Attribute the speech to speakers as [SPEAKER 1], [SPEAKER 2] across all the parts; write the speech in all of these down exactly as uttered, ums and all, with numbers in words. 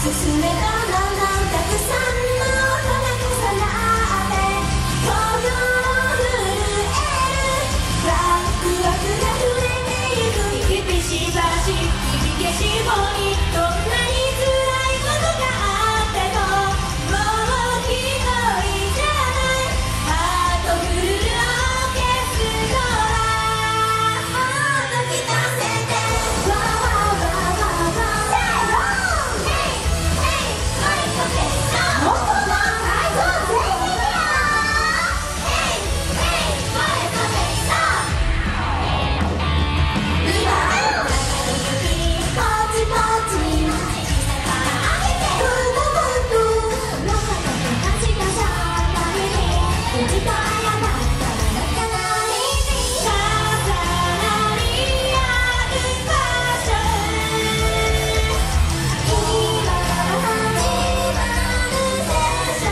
[SPEAKER 1] 進めたどんどんたくさんの音が重なって心震えるワクワクが増えてゆく生きてしばし生きてしぼりどんなに辛いことがあってももう一人じゃないハートフルオーケストラ時とせてワーワーワーワーワーセイローヘイヘイこれとペイソーもっとも最高全員やヘイヘイこれとペイソー今は仲良くにポチポチ上げてフードフードロカと感じがしゃがみにうちと謝ったら仲直りに重なり合う場所今始まるセッショ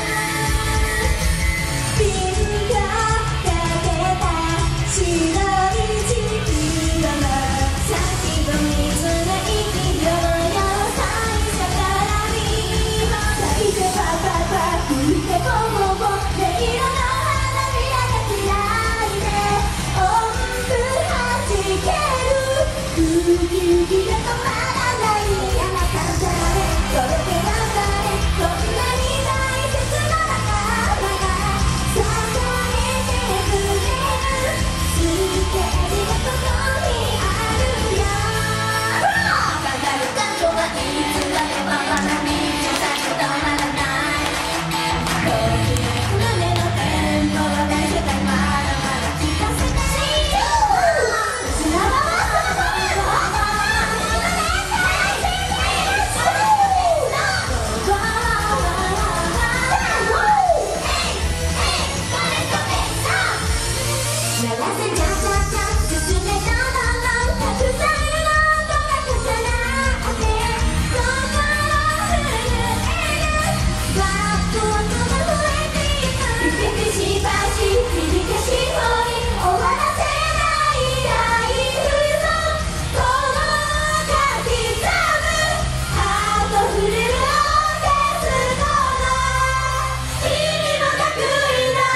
[SPEAKER 1] ンピンがかけた白い地球が先を見つめ息よよ最初から見も咲いてパパパ吹いてポポポ音色の花びらが開いて音符弾けるウキウキが止まらないあなただれ届け頑張れこんなに大切な仲間が支えてくれるステージがここにあるよかかる感情はいつまでもまだ見ちゃ止まらない胸のテンポは大世界まだまだ聞かせて砂場は砂場流せちゃちゃちゃ進めたどんどんたくさんの音が重なって心震えるワクワクが増えていく生きてしばし響けしぼり終わらせないライフのこの書き刻むハートフルオーケストラ君も得意な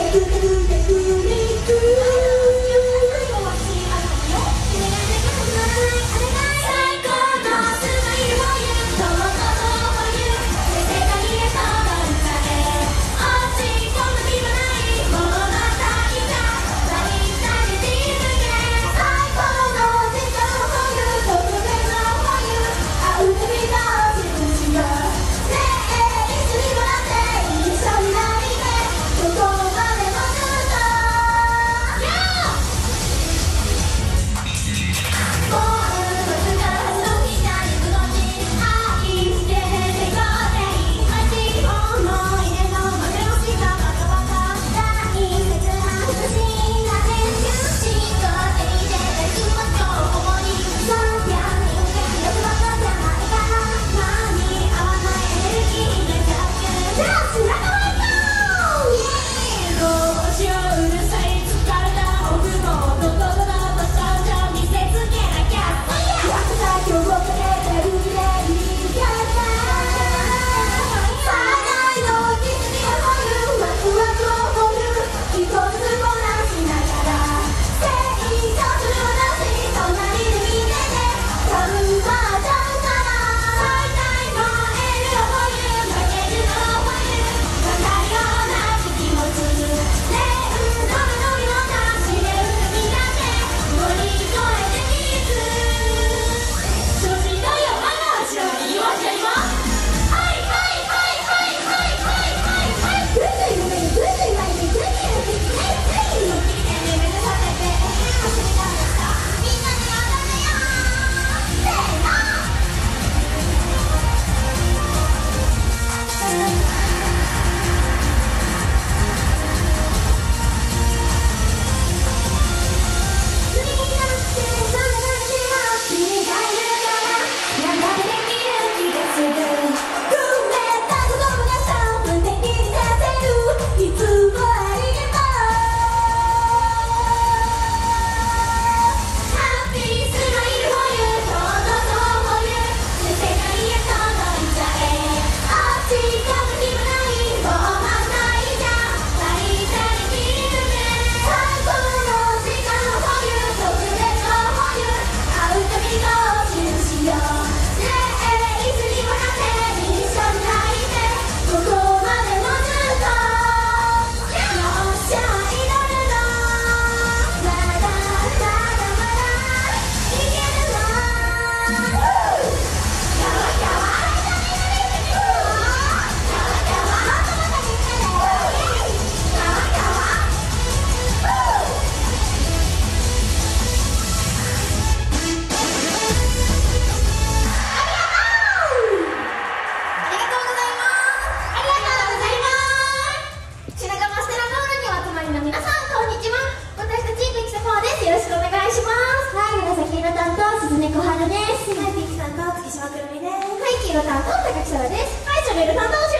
[SPEAKER 2] 担当高木沙羅です。はい、チャンネル担当